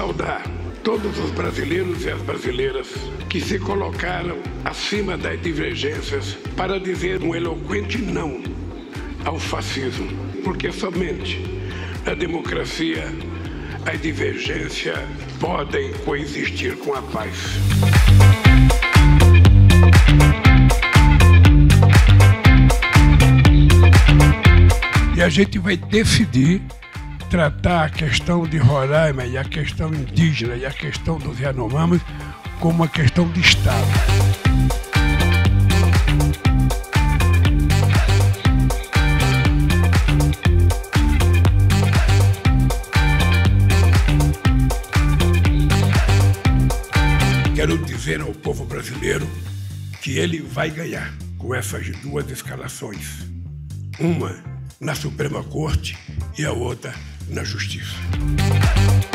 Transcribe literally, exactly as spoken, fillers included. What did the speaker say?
saudar todos os brasileiros e as brasileiras que se colocaram acima das divergências para dizer um eloquente não ao fascismo, porque somente na democracia as divergências podem coexistir com a paz. E a gente vai decidir tratar a questão de Roraima e a questão indígena e a questão dos Yanomamis como uma questão de Estado. Quero dizer ao povo brasileiro que ele vai ganhar com essas duas escalações. Uma na Suprema Corte e a outra na Justiça.